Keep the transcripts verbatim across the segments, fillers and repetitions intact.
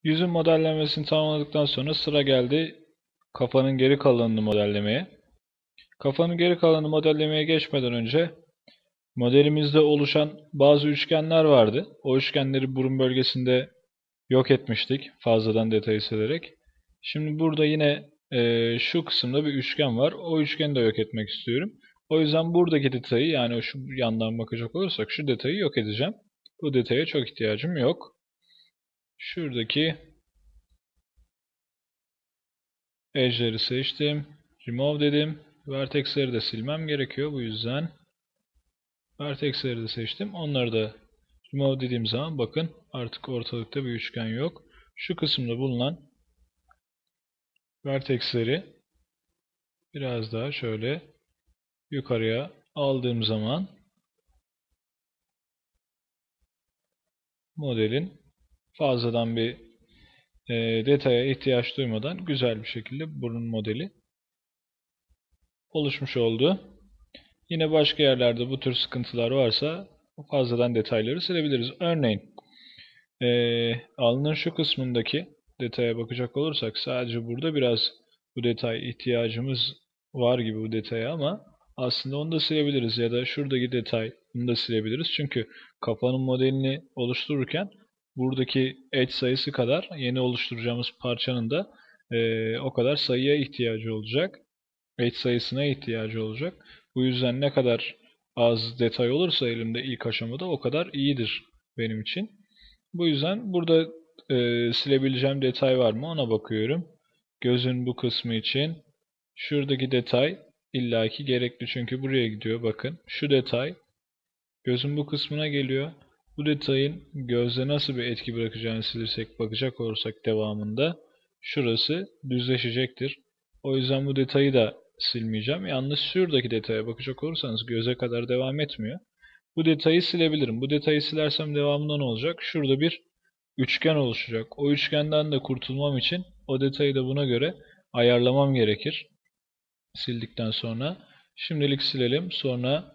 Yüzün modellemesini tamamladıktan sonra sıra geldi kafanın geri kalanını modellemeye. Kafanın geri kalanını modellemeye geçmeden önce modelimizde oluşan bazı üçgenler vardı. O üçgenleri burun bölgesinde yok etmiştik fazladan detayı silerek. Şimdi burada yine e, şu kısımda bir üçgen var. O üçgeni de yok etmek istiyorum. O yüzden buradaki detayı, yani şu yandan bakacak olursak şu detayı yok edeceğim. Bu detaya çok ihtiyacım yok. Şuradaki edge'leri seçtim. Remove dedim. Vertex'leri de silmem gerekiyor. Bu yüzden vertex'leri de seçtim. Onları da remove dediğim zaman bakın artık ortalıkta bir üçgen yok. Şu kısımda bulunan vertex'leri biraz daha şöyle yukarıya aldığım zaman modelin fazladan bir e, detaya ihtiyaç duymadan güzel bir şekilde burun modeli oluşmuş oldu. Yine başka yerlerde bu tür sıkıntılar varsa fazladan detayları silebiliriz. Örneğin Ee, alnın şu kısmındaki detaya bakacak olursak sadece burada biraz bu detay ihtiyacımız var gibi bu detaya, ama aslında onu da silebiliriz ya da şuradaki detay bunu da silebiliriz. Çünkü kafanın modelini oluştururken buradaki edge sayısı kadar yeni oluşturacağımız parçanın da e, o kadar sayıya ihtiyacı olacak. Edge sayısına ihtiyacı olacak. Bu yüzden ne kadar az detay olursa elimde ilk aşamada o kadar iyidir benim için. Bu yüzden burada e, silebileceğim detay var mı ona bakıyorum. Gözün bu kısmı için şuradaki detay illaki gerekli, çünkü buraya gidiyor. Bakın şu detay gözün bu kısmına geliyor. Bu detayın gözde nasıl bir etki bırakacağını silirsek, bakacak olursak devamında şurası düzleşecektir. O yüzden bu detayı da silmeyeceğim. Yalnız şuradaki detaya bakacak olursanız göze kadar devam etmiyor. Bu detayı silebilirim. Bu detayı silersem devamında ne olacak? Şurada bir üçgen oluşacak. O üçgenden de kurtulmam için o detayı da buna göre ayarlamam gerekir. Sildikten sonra. Şimdilik silelim. Sonra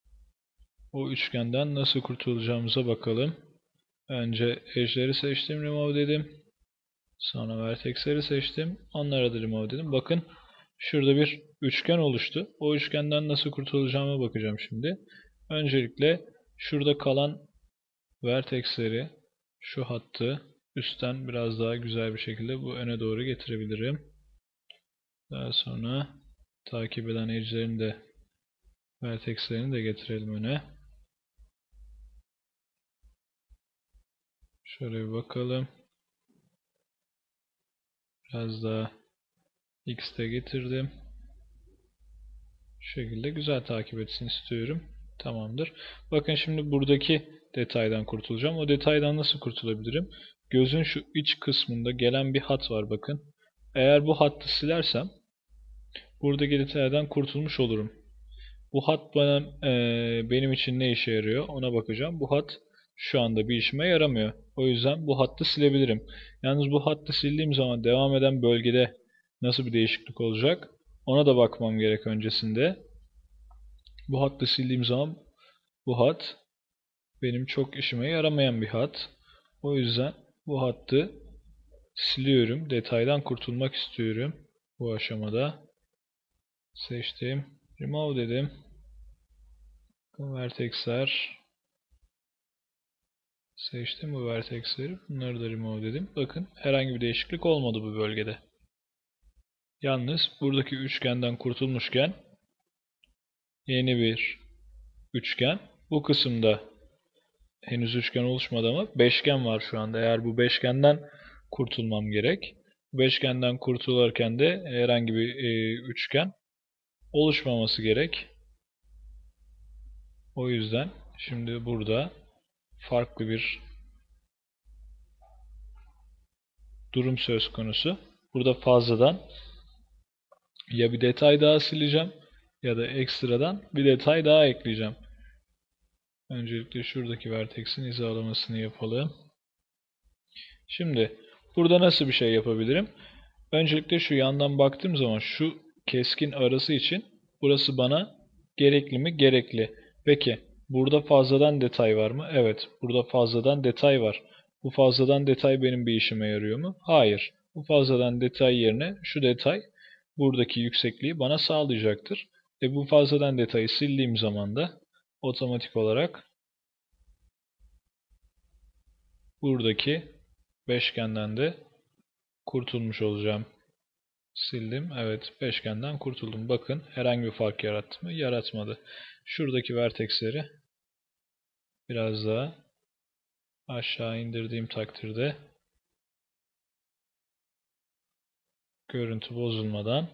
o üçgenden nasıl kurtulacağımıza bakalım. Önce edge'leri seçtim, remove dedim. Sonra vertex'leri seçtim. Onlara da remove dedim. Bakın şurada bir üçgen oluştu. O üçgenden nasıl kurtulacağıma bakacağım şimdi. Öncelikle şurada kalan vertex'leri, şu hattı üstten biraz daha güzel bir şekilde bu öne doğru getirebilirim. Daha sonra takip eden edge'lerini de, vertex'lerini de getirelim öne. Şöyle bir bakalım. Biraz daha x'te getirdim. Şu şekilde güzel takip etsin istiyorum. Tamamdır. Bakın şimdi buradaki detaydan kurtulacağım. O detaydan nasıl kurtulabilirim? Gözün şu iç kısmında gelen bir hat var bakın. Eğer bu hattı silersem buradaki detaydan kurtulmuş olurum. Bu hat bana, e, benim için ne işe yarıyor ona bakacağım. Bu hat şu anda bir işime yaramıyor. O yüzden bu hattı silebilirim. Yalnız bu hattı sildiğim zaman devam eden bölgede nasıl bir değişiklik olacak ona da bakmam gerek öncesinde. Bu hattı sildiğim zaman bu hat benim çok işime yaramayan bir hat. O yüzden bu hattı siliyorum. Detaydan kurtulmak istiyorum bu aşamada. Seçtim. Remove dedim. Vertex'ler seçtim, bu vertex'leri. Bunları da remove dedim. Bakın herhangi bir değişiklik olmadı bu bölgede. Yalnız buradaki üçgenden kurtulmuşken yeni bir üçgen. Bu kısımda henüz üçgen oluşmadı ama beşgen var şu anda. Eğer bu beşgenden kurtulmam gerek. Beşgenden kurtulurken de herhangi bir e, üçgen oluşmaması gerek. O yüzden şimdi burada farklı bir durum söz konusu. Burada fazladan ya bir detay daha sileceğim ya da ekstradan bir detay daha ekleyeceğim. Öncelikle şuradaki vertex'in hizalamasını yapalım. Şimdi burada nasıl bir şey yapabilirim? Öncelikle şu yandan baktığım zaman şu keskin arası için burası bana gerekli mi? Gerekli. Peki burada fazladan detay var mı? Evet, burada fazladan detay var. Bu fazladan detay benim bir işime yarıyor mu? Hayır. Bu fazladan detay yerine şu detay buradaki yüksekliği bana sağlayacaktır. E bu fazladan detayı sildiğim zaman da otomatik olarak buradaki beşgenden de kurtulmuş olacağım. Sildim. Evet, beşgenden kurtuldum. Bakın herhangi bir fark yarattı mı? Yaratmadı. Şuradaki vertexleri biraz daha aşağı indirdiğim takdirde görüntü bozulmadan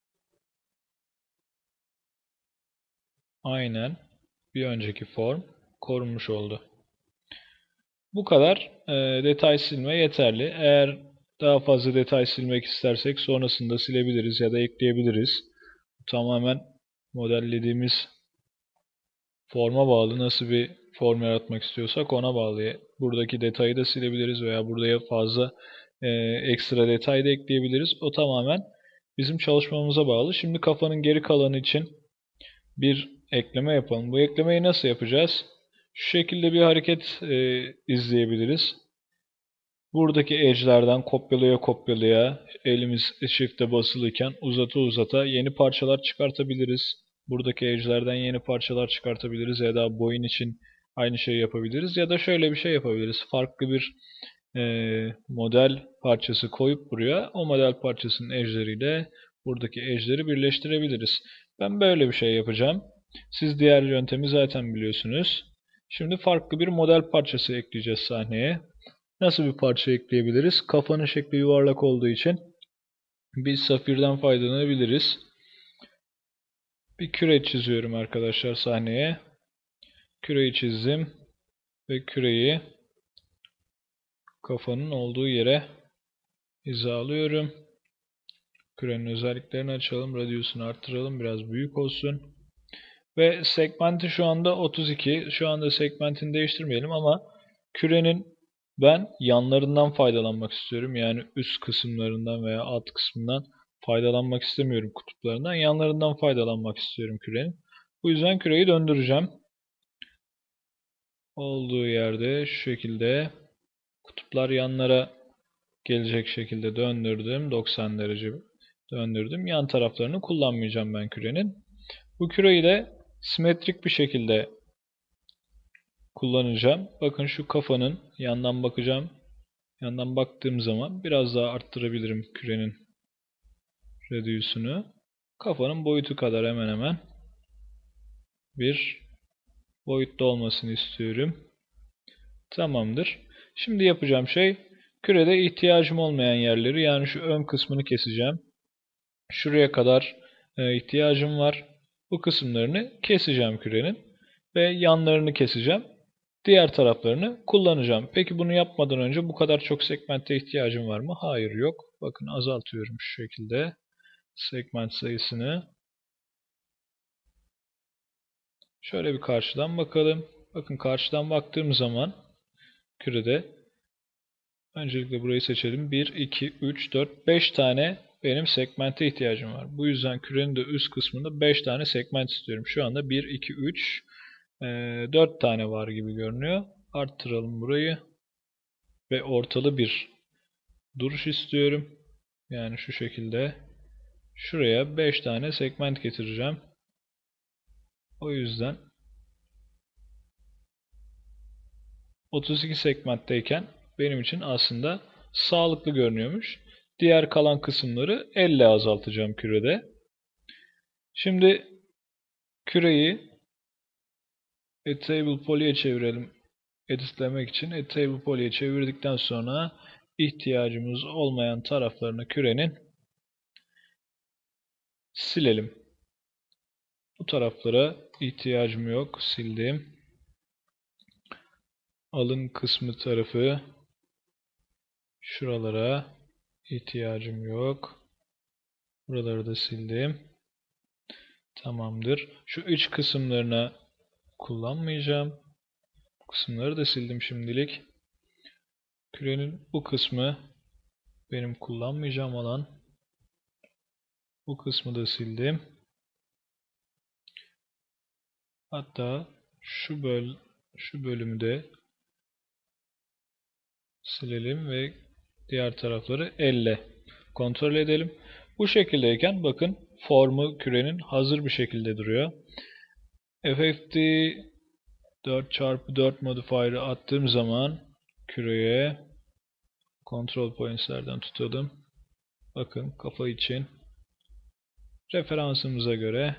aynen bir önceki form korunmuş oldu. Bu kadar e, detay silme yeterli. Eğer daha fazla detay silmek istersek sonrasında silebiliriz ya da ekleyebiliriz. Tamamen modellediğimiz forma bağlı. Nasıl bir form yaratmak istiyorsak ona bağlı. Buradaki detayı da silebiliriz veya buraya fazla e, ekstra detay da ekleyebiliriz. O tamamen bizim çalışmamıza bağlı. Şimdi kafanın geri kalanı için bir ekleme yapalım. Bu eklemeyi nasıl yapacağız? Şu şekilde bir hareket e, izleyebiliriz. Buradaki edge'lerden kopyalaya kopyalaya elimiz shift'e basılıyken uzata uzata yeni parçalar çıkartabiliriz. Buradaki edge'lerden yeni parçalar çıkartabiliriz ya da boyun için aynı şeyi yapabiliriz ya da şöyle bir şey yapabiliriz. Farklı bir e, model parçası koyup buraya o model parçasının edge'leriyle buradaki edge'leri birleştirebiliriz. Ben böyle bir şey yapacağım. Siz diğer yöntemi zaten biliyorsunuz. Şimdi farklı bir model parçası ekleyeceğiz sahneye. Nasıl bir parça ekleyebiliriz? Kafanın şekli yuvarlak olduğu için biz safirden faydalanabiliriz. Bir küre çiziyorum arkadaşlar sahneye. Küreyi çizdim ve küreyi kafanın olduğu yere hizalıyorum. Kürenin özelliklerini açalım. Radyusunu arttıralım. Biraz büyük olsun. Ve segmenti şu anda otuz iki. Şu anda segmentini değiştirmeyelim ama kürenin ben yanlarından faydalanmak istiyorum. Yani üst kısımlarından veya alt kısmından faydalanmak istemiyorum kutuplarından. Yanlarından faydalanmak istiyorum kürenin. Bu yüzden küreyi döndüreceğim. Olduğu yerde şu şekilde kutuplar yanlara gelecek şekilde döndürdüm. doksan derece döndürdüm. Yan taraflarını kullanmayacağım ben kürenin. Bu küreyi de simetrik bir şekilde kullanacağım. Bakın şu kafanın yandan bakacağım. Yandan baktığım zaman biraz daha arttırabilirim kürenin radius'unu. Kafanın boyutu kadar hemen hemen bir boyutta olmasını istiyorum. Tamamdır. Şimdi yapacağım şey kürede ihtiyacım olmayan yerleri yani şu ön kısmını keseceğim. Şuraya kadar e, ihtiyacım var. Bu kısımlarını keseceğim kürenin ve yanlarını keseceğim. Diğer taraflarını kullanacağım. Peki bunu yapmadan önce bu kadar çok segmente ihtiyacım var mı? Hayır, yok. Bakın azaltıyorum şu şekilde segment sayısını. Şöyle bir karşıdan bakalım. Bakın karşıdan baktığım zaman kürede öncelikle burayı seçelim. bir, iki, üç, dört, beş tane benim segmente ihtiyacım var. Bu yüzden kürenin de üst kısmında beş tane segment istiyorum. Şu anda bir, iki, üç, dört tane var gibi görünüyor. Arttıralım burayı. Ve ortalı bir duruş istiyorum. Yani şu şekilde. Şuraya beş tane segment getireceğim. O yüzden otuz iki segmentteyken benim için aslında sağlıklı görünüyormuş. Diğer kalan kısımları elle azaltacağım kürede. Şimdi küreyi Editable Poly'e çevirelim. Editlemek için Editable Poly'e çevirdikten sonra ihtiyacımız olmayan taraflarını kürenin silelim. Bu taraflara ihtiyacım yok. Sildim. Alın kısmı tarafı şuralara ihtiyacım yok. Buraları da sildim. Tamamdır. Şu iç kısımlarına kullanmayacağım. Bu kısımları da sildim şimdilik. Kürenin bu kısmı benim kullanmayacağım alan. Bu kısmı da sildim. Hatta şu böl şu bölümü de silelim ve diğer tarafları elle kontrol edelim. Bu şekildeyken bakın formu kürenin hazır bir şekilde duruyor. F F T dört çarpı dört modifier'ı attığım zaman küreye control points'lerden tutalım. Bakın kafa için referansımıza göre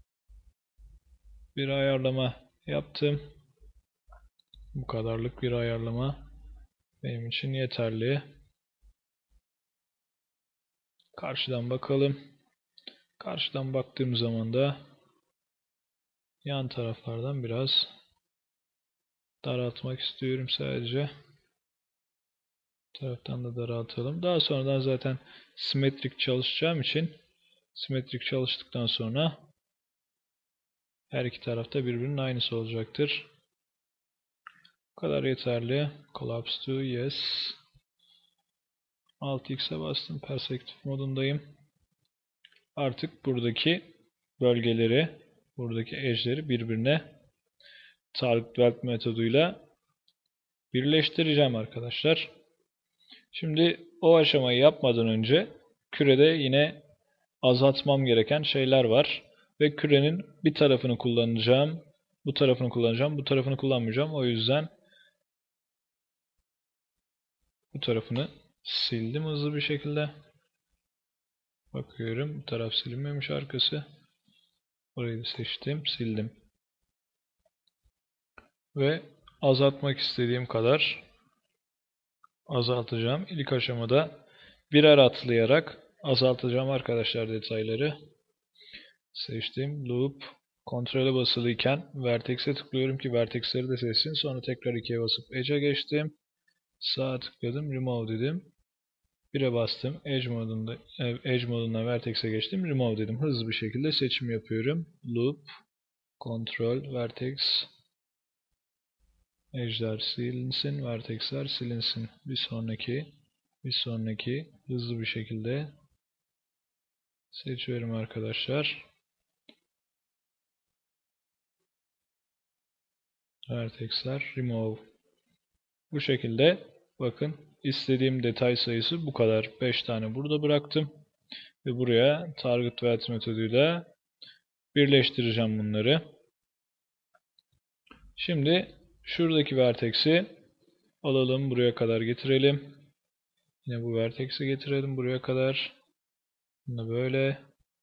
bir ayarlama yaptım. Bu kadarlık bir ayarlama benim için yeterli. Karşıdan bakalım. Karşıdan baktığım zaman da yan taraflardan biraz daraltmak istiyorum sadece. Bu taraftan da daraltalım. Daha sonradan zaten simetrik çalışacağım için simetrik çalıştıktan sonra her iki tarafta birbirinin aynısı olacaktır. Bu kadar yeterli. Collapse to yes. alt x'e bastım. Perspektif modundayım. Artık buradaki bölgeleri, buradaki edge'leri birbirine target weld metoduyla birleştireceğim arkadaşlar. Şimdi o aşamayı yapmadan önce kürede yine azaltmam gereken şeyler var. Ve kürenin bir tarafını kullanacağım. Bu tarafını kullanacağım. Bu tarafını kullanmayacağım. O yüzden bu tarafını sildim hızlı bir şekilde. Bakıyorum. Bu taraf silinmemiş arkası. Orayı da seçtim. Sildim. Ve azaltmak istediğim kadar azaltacağım. İlk aşamada birer atlayarak azaltacağım arkadaşlar detayları. Seçtim. Loop. Kontrole basılıyken Vertex'e tıklıyorum ki Vertex'leri de seçsin. Sonra tekrar ikiye basıp Edge'e geçtim. Sağa tıkladım. Remove dedim. bire bastım. Edge modunda, Edge modundan Vertex'e geçtim. Remove dedim. Hızlı bir şekilde seçim yapıyorum. Loop. Kontrol. Vertex. Edge'ler silinsin. Vertex'ler silinsin. Bir sonraki. Bir sonraki. Hızlı bir şekilde seçiyorum arkadaşlar. Vertex'ler remove. Bu şekilde bakın istediğim detay sayısı bu kadar. beş tane burada bıraktım. Ve buraya target weld metoduyla birleştireceğim bunları. Şimdi şuradaki vertex'i alalım buraya kadar getirelim. Yine bu vertex'i getirelim buraya kadar. Bunu böyle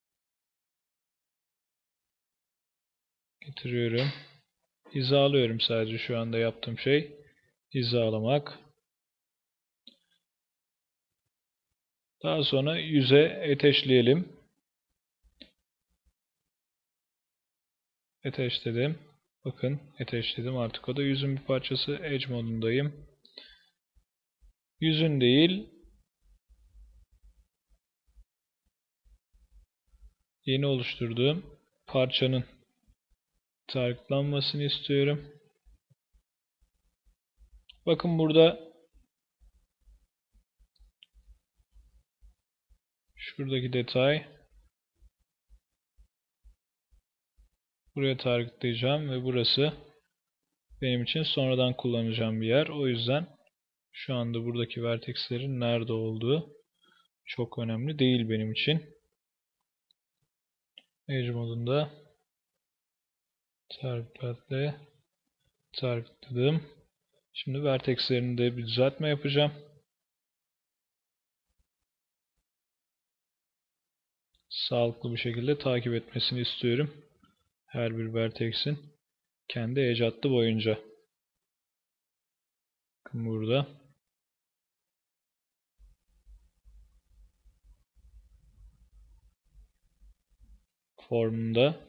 getiriyorum. Hizalıyorum sadece şu anda yaptığım şey. Hizalamak. Daha sonra yüze eteşleyelim. Eteşledim. Bakın eteşledim artık o da yüzün bir parçası. Edge modundayım. Yüzün değil yeni oluşturduğum parçanın targetlanmasını istiyorum. Bakın burada şuradaki detay buraya targetleyeceğim ve burası benim için sonradan kullanacağım bir yer. O yüzden şu anda buradaki vertexlerin nerede olduğu çok önemli değil benim için. Edge modunda targetle targetledim. Şimdi vertexlerinde bir düzeltme yapacağım. Sağlıklı bir şekilde takip etmesini istiyorum. Her bir vertex'in kendi edge hattı boyunca. Bakın burada. Formunda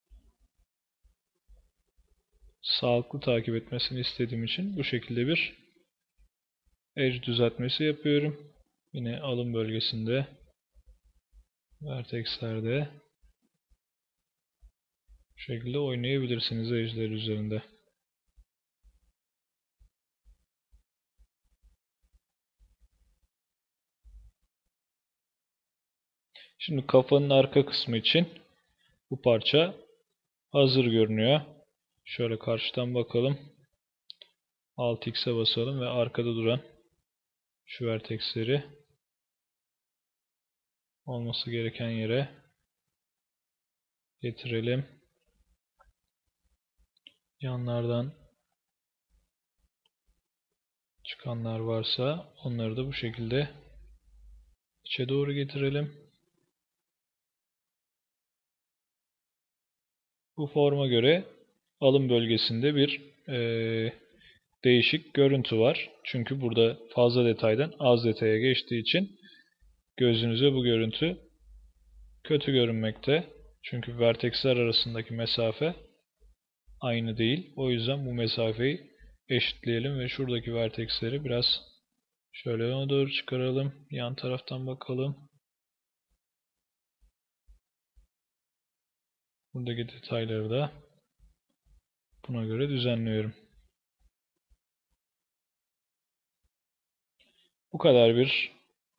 sağlıklı takip etmesini istediğim için bu şekilde bir edge düzeltmesi yapıyorum. Yine alım bölgesinde vertexlerde bu şekilde oynayabilirsiniz edge'ler üzerinde. Şimdi kafanın arka kısmı için bu parça hazır görünüyor. Şöyle karşıdan bakalım. alt x'e basalım ve arkada duran Şu vertexleri olması gereken yere getirelim. Yanlardan çıkanlar varsa onları da bu şekilde içe doğru getirelim. Bu forma göre alım bölgesinde bir e, değişik görüntü var. Çünkü burada fazla detaydan az detaya geçtiği için gözünüze bu görüntü kötü görünmekte. Çünkü vertexler arasındaki mesafe aynı değil. O yüzden bu mesafeyi eşitleyelim ve şuradaki vertexleri biraz şöyle yana doğru çıkaralım. Yan taraftan bakalım. Buradaki detayları da buna göre düzenliyorum. Bu kadar bir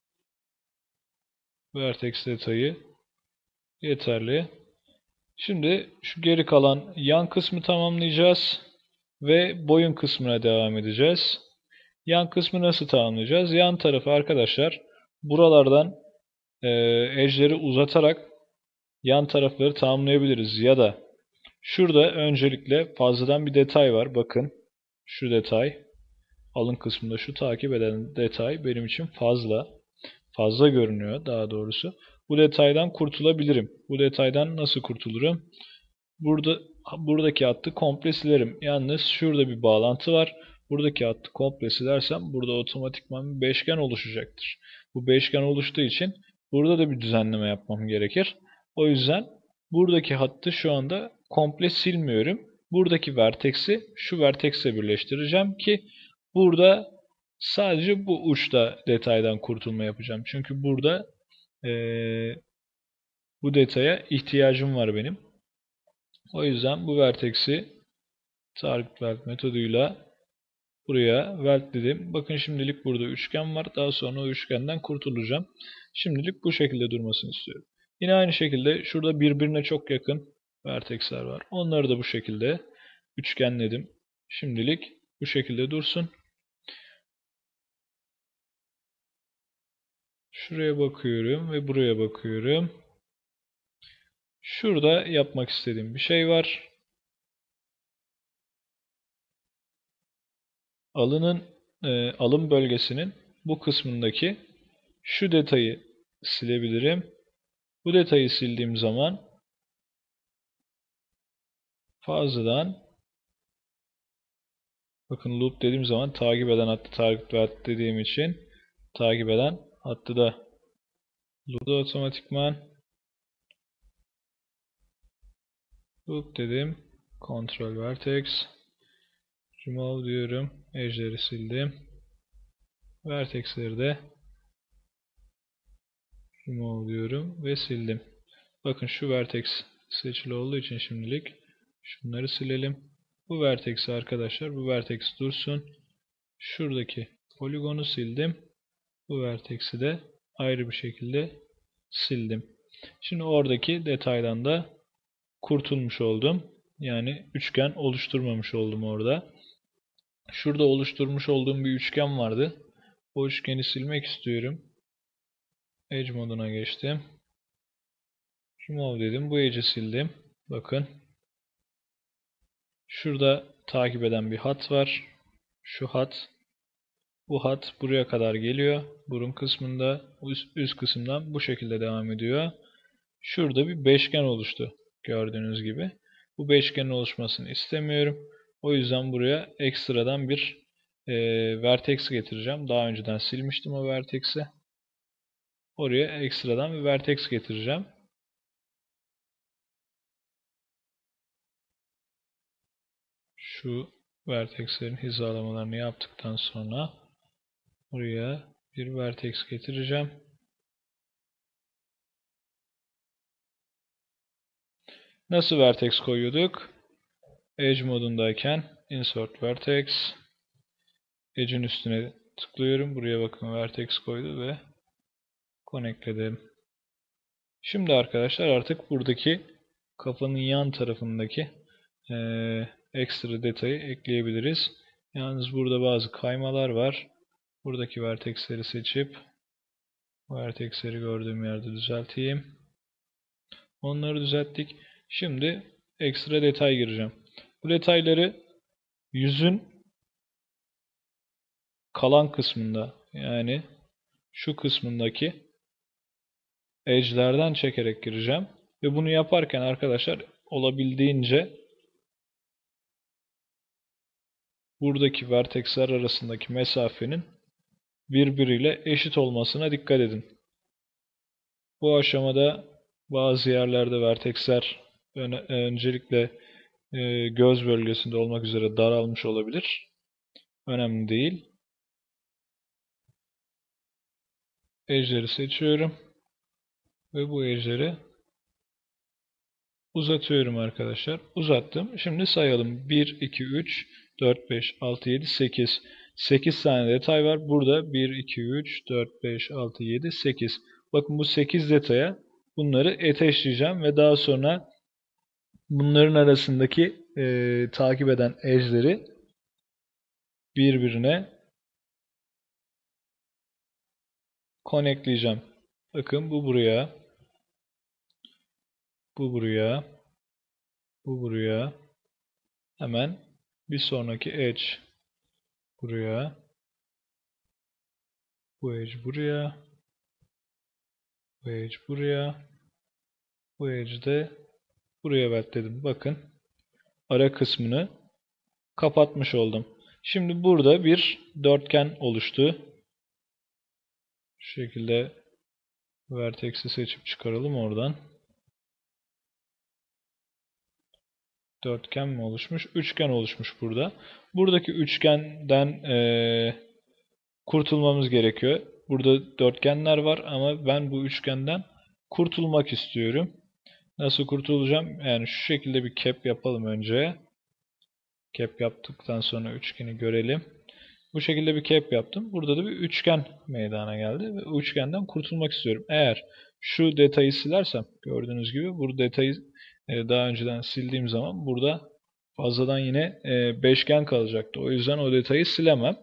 vertex detayı yeterli. Şimdi şu geri kalan yan kısmı tamamlayacağız ve boyun kısmına devam edeceğiz. Yan kısmı nasıl tamamlayacağız? Yan tarafı arkadaşlar buralardan e, edge'leri uzatarak yan tarafları tamamlayabiliriz. Ya da şurada öncelikle fazladan bir detay var. Bakın şu detay. Alın kısmında şu takip eden detay benim için fazla. Fazla görünüyor daha doğrusu. Bu detaydan kurtulabilirim. Bu detaydan nasıl kurtulurum? Burada buradaki hattı komple silerim. Yalnız şurada bir bağlantı var. Buradaki hattı komple silersem burada otomatikman bir beşgen oluşacaktır. Bu beşgen oluştuğu için burada da bir düzenleme yapmam gerekir. O yüzden buradaki hattı şu anda komple silmiyorum. Buradaki vertex'i şu vertex'e birleştireceğim ki burada sadece bu uçta detaydan kurtulma yapacağım. Çünkü burada ee, bu detaya ihtiyacım var benim. O yüzden bu vertex'i target weld metoduyla buraya weld dedim. Bakın şimdilik burada üçgen var. Daha sonra o üçgenden kurtulacağım. Şimdilik bu şekilde durmasını istiyorum. Yine aynı şekilde şurada birbirine çok yakın vertexler var. Onları da bu şekilde üçgenledim. Şimdilik bu şekilde dursun. Şuraya bakıyorum ve buraya bakıyorum. Şurada yapmak istediğim bir şey var. Alının e, alım bölgesinin bu kısmındaki şu detayı silebilirim. Bu detayı sildiğim zaman fazladan bakın loop dediğim zaman takip eden hattı takip et dediğim için takip eden hattı da loop'da otomatikman loop dedim. Control vertex remove diyorum. Edge'leri sildim. Vertex'leri de remove diyorum ve sildim. Bakın şu vertex seçili olduğu için şimdilik şunları silelim. Bu vertex'i arkadaşlar bu vertex dursun. Şuradaki poligonu sildim. Bu vertex'i de ayrı bir şekilde sildim. Şimdi oradaki detaydan da kurtulmuş oldum. Yani üçgen oluşturmamış oldum orada. Şurada oluşturmuş olduğum bir üçgen vardı. O üçgeni silmek istiyorum. Edge moduna geçtim. Remove dedim. Bu edge'i sildim. Bakın. Şurada takip eden bir hat var. Şu hat. Bu hat buraya kadar geliyor. Burun kısmında, üst, üst kısımdan bu şekilde devam ediyor. Şurada bir beşgen oluştu. Gördüğünüz gibi. Bu beşgenin oluşmasını istemiyorum. O yüzden buraya ekstradan bir e, vertex getireceğim. Daha önceden silmiştim o vertex'i. Oraya ekstradan bir vertex getireceğim. Şu vertexlerin hizalamalarını yaptıktan sonra buraya bir vertex getireceğim. Nasıl vertex koyuyorduk? Edge modundayken insert vertex. Edge'in üstüne tıklıyorum. Buraya bakın vertex koydu ve connectledim. Şimdi arkadaşlar artık buradaki kafanın yan tarafındaki e, ekstra detayı ekleyebiliriz. Yalnız burada bazı kaymalar var. Buradaki vertexleri seçip vertexleri gördüğüm yerde düzelteyim. Onları düzelttik. Şimdi ekstra detay gireceğim. Bu detayları yüzün kalan kısmında, yani şu kısmındaki edge'lerden çekerek gireceğim. Ve bunu yaparken arkadaşlar olabildiğince buradaki vertexler arasındaki mesafenin birbiriyle eşit olmasına dikkat edin. Bu aşamada bazı yerlerde vertexler öncelikle e, göz bölgesinde olmak üzere daralmış olabilir. Önemli değil. Edge'leri seçiyorum ve bu edge'leri uzatıyorum arkadaşlar. Uzattım. Şimdi sayalım. bir, iki, üç, dört, beş, altı, yedi, sekiz. sekiz tane detay var. Burada bir, iki, üç, dört, beş, altı, yedi, sekiz. Bakın bu sekiz detaya bunları eteşleyeceğim ve daha sonra bunların arasındaki e, takip eden edge'leri birbirine connectleyeceğim. Bakın bu buraya, bu buraya, bu buraya. Hemen bir sonraki edge buraya, bu edge buraya, bu edge buraya, bu edge de buraya belirtledim. Bakın ara kısmını kapatmış oldum. Şimdi burada bir dörtgen oluştu. Şu şekilde vertex'i seçip çıkaralım oradan. Dörtgen mi oluşmuş? Üçgen oluşmuş burada. Buradaki üçgenden ee, kurtulmamız gerekiyor. Burada dörtgenler var ama ben bu üçgenden kurtulmak istiyorum. Nasıl kurtulacağım? Yani şu şekilde bir cap yapalım önce. Cap yaptıktan sonra üçgeni görelim. Bu şekilde bir cap yaptım. Burada da bir üçgen meydana geldi ve üçgenden kurtulmak istiyorum. Eğer şu detayı silersem, gördüğünüz gibi bu detayı daha önceden sildiğim zaman burada fazladan yine beşgen kalacaktı. O yüzden o detayı silemem.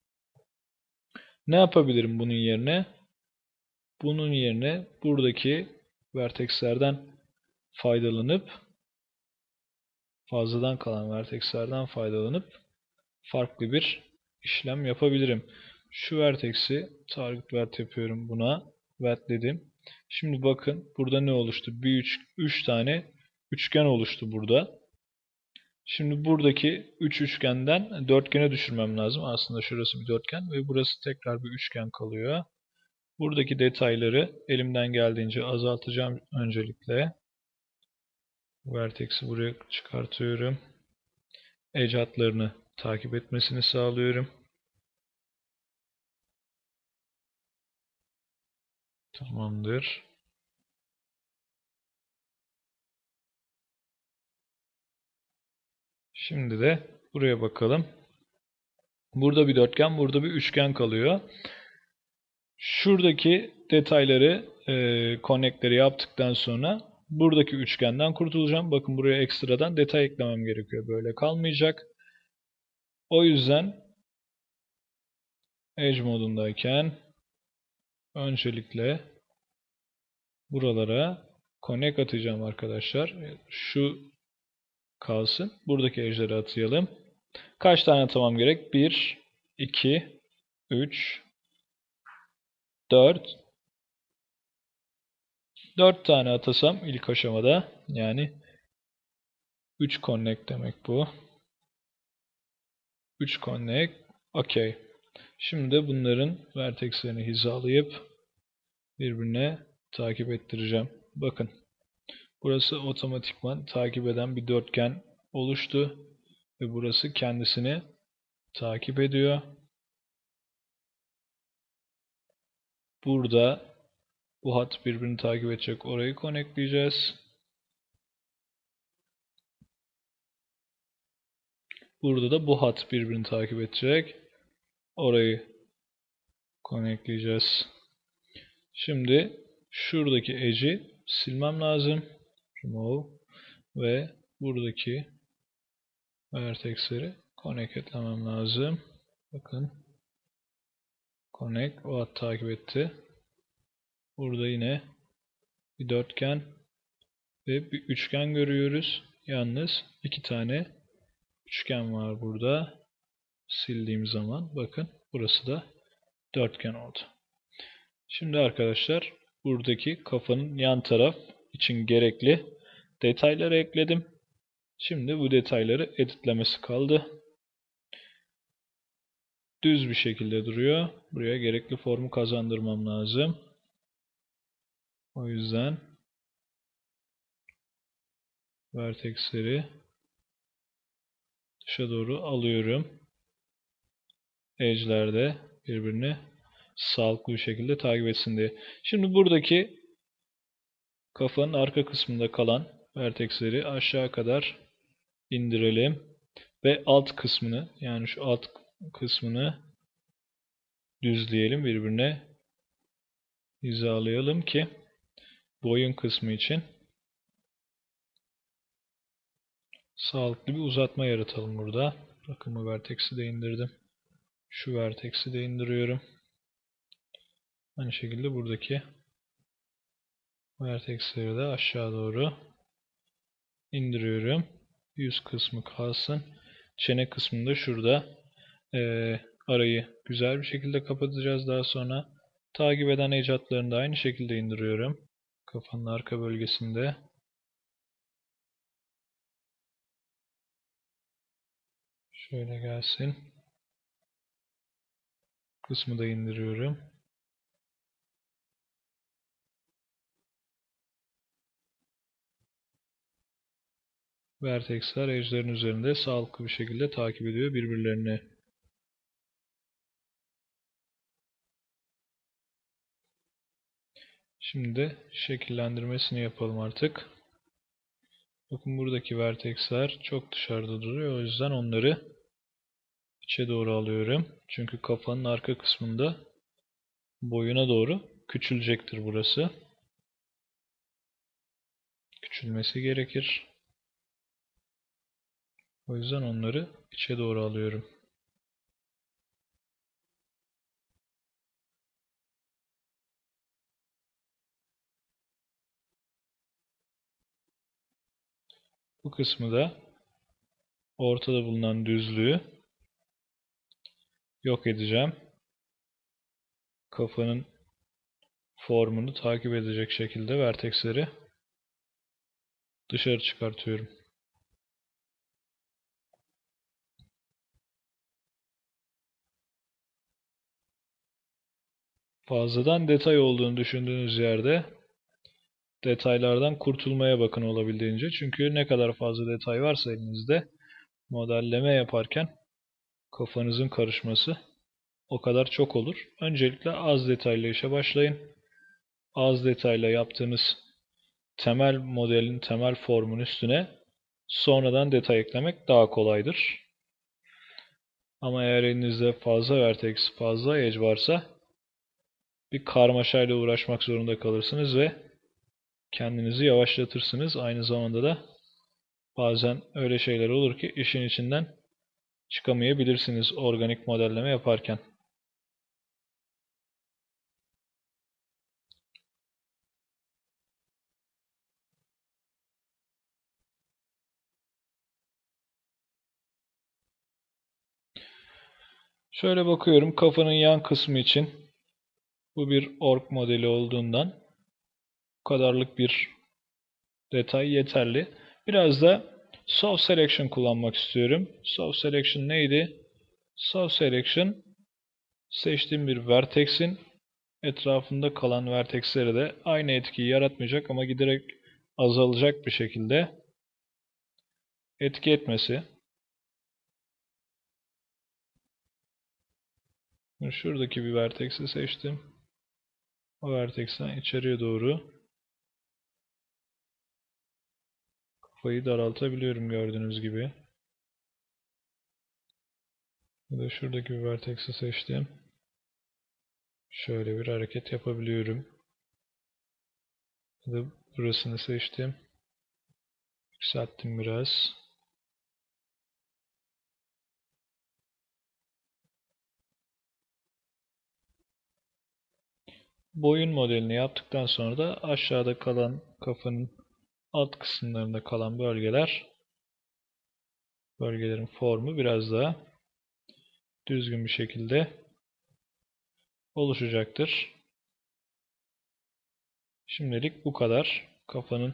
Ne yapabilirim bunun yerine? Bunun yerine buradaki vertexlerden faydalanıp fazladan kalan vertexlerden faydalanıp farklı bir işlem yapabilirim. Şu vertex'i target vert yapıyorum buna. Vertledim. Şimdi bakın burada ne oluştu? Bir üç tane üçgen oluştu burada. Şimdi buradaki üç üçgenden dörtgene düşürmem lazım. Aslında şurası bir dörtgen ve burası tekrar bir üçgen kalıyor. Buradaki detayları elimden geldiğince azaltacağım öncelikle. Vertex'i buraya çıkartıyorum. Edge hatlarını takip etmesini sağlıyorum. Tamamdır. Şimdi de buraya bakalım. Burada bir dörtgen, burada bir üçgen kalıyor. Şuradaki detayları, e, connect'leri yaptıktan sonra buradaki üçgenden kurtulacağım. Bakın buraya ekstradan detay eklemem gerekiyor. Böyle kalmayacak. O yüzden Edge modundayken öncelikle buralara connect atacağım arkadaşlar. Şu kalsın. Buradaki edge'leri atayalım. Kaç tane atamam gerek? bir, iki, üç, dört. dört tane atasam ilk aşamada, yani üç connect demek bu. üç connect. Okey. Şimdi de bunların vertexlerini hizalayıp birbirine takip ettireceğim. Bakın. Burası otomatikman takip eden bir dörtgen oluştu. Ve burası kendisini takip ediyor. Burada bu hat birbirini takip edecek. Orayı connectleyeceğiz. Burada da bu hat birbirini takip edecek. Orayı connectleyeceğiz. Şimdi şuradaki edge'i silmem lazım. Remove ve buradaki vertexleri connect etmem lazım. Bakın Connect. O hat takip etti. Burada yine bir dörtgen ve bir üçgen görüyoruz. Yalnız iki tane üçgen var burada. Sildiğim zaman bakın burası da dörtgen oldu. Şimdi arkadaşlar buradaki kafanın yan taraf için gerekli detayları ekledim. Şimdi bu detayları editlemesi kaldı. Düz bir şekilde duruyor. Buraya gerekli formu kazandırmam lazım. O yüzden vertexleri dışa doğru alıyorum. Edge'ler de birbirini sağlıklı bir şekilde takip etsin diye. Şimdi buradaki kafanın arka kısmında kalan vertexleri aşağı kadar indirelim. Ve alt kısmını, yani şu alt kısmını düzleyelim, birbirine hizalayalım ki boyun kısmı için sağlıklı bir uzatma yaratalım burada. Bakın bu vertex'i de indirdim. Şu vertex'i de indiriyorum. Aynı şekilde buradaki vertexleri de aşağı doğru indiriyorum. Yüz kısmı kalsın. Çene kısmında şurada. Ee, arayı güzel bir şekilde kapatacağız daha sonra. Takip eden ecatlarını da aynı şekilde indiriyorum. Kafanın arka bölgesinde. Şöyle gelsin. Kısmı da indiriyorum. Vertexler edge'lerin üzerinde sağlıklı bir şekilde takip ediyor birbirlerini. Şimdi şekillendirmesini yapalım artık. Bakın buradaki vertexler çok dışarıda duruyor. O yüzden onları içe doğru alıyorum. Çünkü kafanın arka kısmında boyuna doğru küçülecektir burası. Küçülmesi gerekir. O yüzden onları içe doğru alıyorum. Bu kısmı da ortada bulunan düzlüğü yok edeceğim. Kafanın formunu takip edecek şekilde vertexleri dışarı çıkartıyorum. Fazladan detay olduğunu düşündüğünüz yerde detaylardan kurtulmaya bakın olabildiğince. Çünkü ne kadar fazla detay varsa elinizde modelleme yaparken kafanızın karışması o kadar çok olur. Öncelikle az detaylı işe başlayın. Az detayla yaptığınız temel modelin, temel formun üstüne sonradan detay eklemek daha kolaydır. Ama eğer elinizde fazla vertex, fazla edge varsa bir karmaşayla uğraşmak zorunda kalırsınız ve kendinizi yavaşlatırsınız. Aynı zamanda da bazen öyle şeyler olur ki işin içinden çıkamayabilirsiniz organik modelleme yaparken. Şöyle bakıyorum, kafanın yan kısmı için bu bir org modeli olduğundan bu kadarlık bir detay yeterli. Biraz da Soft Selection kullanmak istiyorum. Soft Selection neydi? Soft Selection, seçtiğim bir vertex'in etrafında kalan vertex'lere de aynı etkiyi yaratmayacak ama giderek azalacak bir şekilde etki etmesi. Şuradaki bir vertex'i seçtim. O vertex'ten içeriye doğru kafayı daraltabiliyorum gördüğünüz gibi. Ya da şuradaki bir vertex'i seçtim. Şöyle bir hareket yapabiliyorum. Ya da burasını seçtim. Yükselttim biraz. boyun modelini yaptıktan sonra da aşağıda kalan kafanın alt kısımlarında kalan bölgeler bölgelerin formu biraz daha düzgün bir şekilde oluşacaktır. Şimdilik bu kadar. Kafanın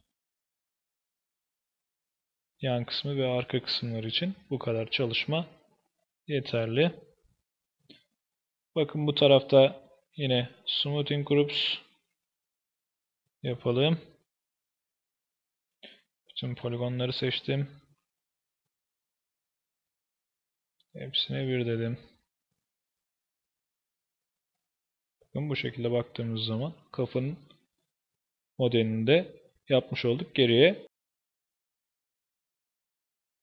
yan kısmı ve arka kısımları için bu kadar çalışma yeterli. Bakın bu tarafta yine Smoothing Groups yapalım. Bütün poligonları seçtim. Hepsine bir dedim. Bakın bu şekilde baktığımız zaman kafanın modelini de yapmış olduk. Geriye